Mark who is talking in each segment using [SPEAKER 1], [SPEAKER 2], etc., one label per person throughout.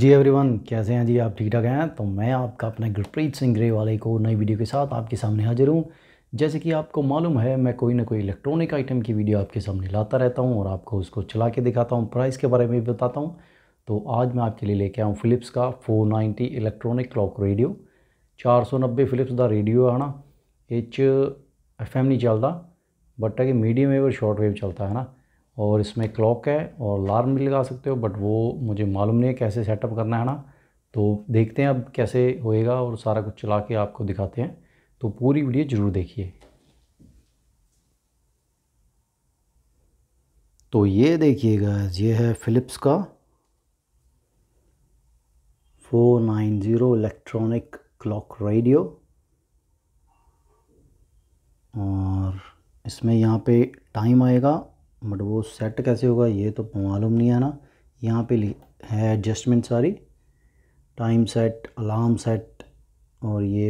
[SPEAKER 1] जी everyone, कैसे हैं जी आप? ठीक ठाक हैं? तो मैं आपका अपना गुरप्रीत सिंह ग्रेवाल एक और नई वीडियो के साथ आपके सामने हाजिर हूँ। जैसे कि आपको मालूम है, मैं कोई ना कोई इलेक्ट्रॉनिक आइटम की वीडियो आपके सामने लाता रहता हूँ और आपको उसको चला के दिखाता हूँ, प्राइस के बारे में भी बताता हूँ। तो आज मैं आपके लिए लेके आऊँ फ़िलिप्स का 490 इलेक्ट्रॉनिक क्लॉक रेडियो। 490 फ़िलिप्स का रेडियो है ना, FM नहीं चलता, बट है कि मीडियम वेव और शॉर्ट वेव चलता है ना। और इसमें क्लॉक है और अलार्म भी लगा सकते हो, बट वो मुझे मालूम नहीं है कैसे सेटअप करना है ना। तो देखते हैं अब कैसे होएगा और सारा कुछ चला के आपको दिखाते हैं। तो पूरी वीडियो ज़रूर देखिए। तो ये देखिएगा, ये है फ़िलिप्स का 490 इलेक्ट्रॉनिक क्लॉक रेडियो। और इसमें यहाँ पे टाइम आएगा, बट वो सेट कैसे होगा ये तो मालूम नहीं है ना। यहाँ पे है एडजस्टमेंट सारी, टाइम सेट, अलार्म सेट, और ये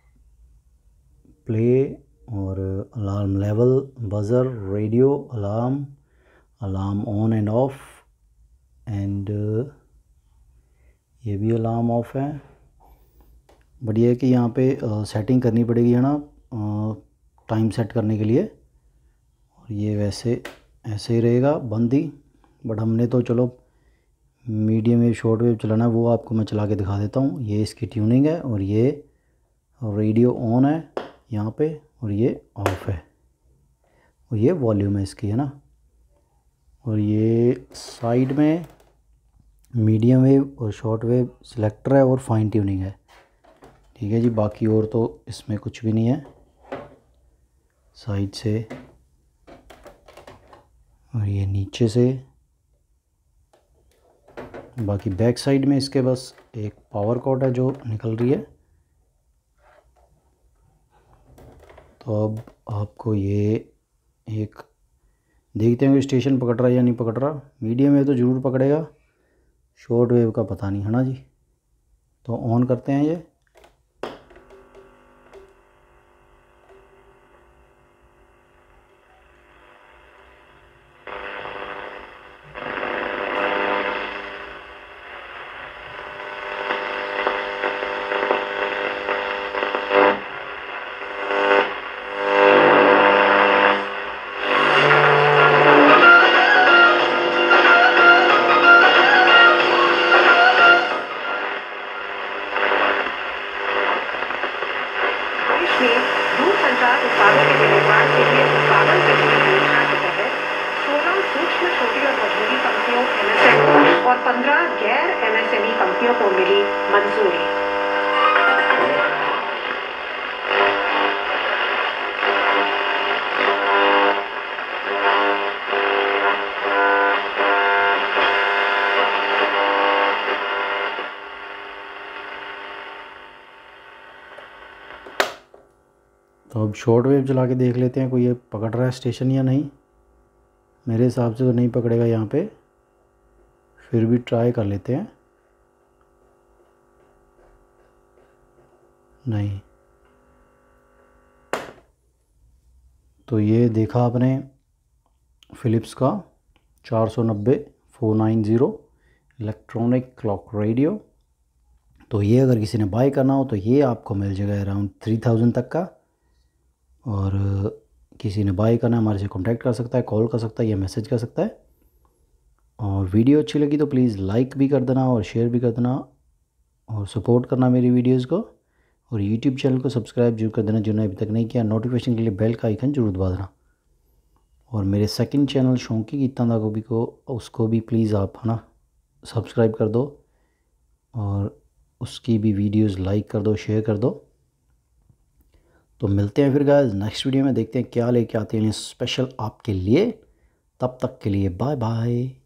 [SPEAKER 1] प्ले और alarm level, buzzer, radio, alarm, alarm on and off, and ये भी अलार्म ऑफ है। बट ये है कि यहाँ पे सेटिंग करनी पड़ेगी है ना, टाइम सेट करने के लिए। और ये वैसे ऐसे ही रहेगा बंद ही, बट हमने तो चलो मीडियम वेव शॉर्ट वेव चलाना है, वो आपको मैं चला के दिखा देता हूँ। ये इसकी ट्यूनिंग है और ये रेडियो ऑन है यहाँ पे और ये ऑफ है, और ये वॉल्यूम है इसकी है ना। और ये साइड में मीडियम वेव और शॉर्ट वेव सिलेक्टर है और फाइन ट्यूनिंग है। ठीक है जी, बाकी और तो इसमें कुछ भी नहीं है साइड से। और ये नीचे से, बाकी बैक साइड में इसके बस एक पावर कॉर्ड है जो निकल रही है। तो अब आपको ये एक देखते हैं कि स्टेशन पकड़ रहा है या नहीं पकड़ रहा। मीडियम वेव तो ज़रूर पकड़ेगा, शॉर्ट वेव का पता नहीं है ना जी। तो ऑन करते हैं ये।
[SPEAKER 2] दूरसंचार उत्पादों के विनिर्माण के लिए उत्पादन बिजली योजना के तहत 16 सूक्ष्म, छोटी और मझोली कंपनियों MSME और 15 गैर MSME कंपनियों को मिली मंजूरी।
[SPEAKER 1] तो अब शॉर्ट वेव चला के देख लेते हैं कोई ये पकड़ रहा है स्टेशन या नहीं। मेरे हिसाब से तो नहीं पकड़ेगा यहाँ पे, फिर भी ट्राई कर लेते हैं। नहीं, तो ये देखा आपने फ़िलिप्स का 490 490 इलेक्ट्रॉनिक क्लॉक रेडियो। तो ये अगर किसी ने बाय करना हो तो ये आपको मिल जाएगा अराउंड 3000 तक का। और किसी ने बाय करना है हमारे से कांटेक्ट कर सकता है, कॉल कर सकता है या मैसेज कर सकता है। और वीडियो अच्छी लगी तो प्लीज़ लाइक भी कर देना और शेयर भी कर देना और सपोर्ट करना मेरी वीडियोस को। और यूट्यूब चैनल को सब्सक्राइब जरूर कर देना जिन्होंने अभी तक नहीं किया। नोटिफिकेशन के लिए बेल का आइकन जरूर दबा देना। और मेरे सेकंड चैनल शौकी गीता दा गोभी को, उसको भी प्लीज़ आप है ना सब्सक्राइब कर दो और उसकी भी वीडियोस लाइक कर दो, शेयर कर दो। तो मिलते हैं फिर गाइस नेक्स्ट वीडियो में, देखते हैं क्या लेके आते हैं स्पेशल आपके लिए। तब तक के लिए बाय बाय।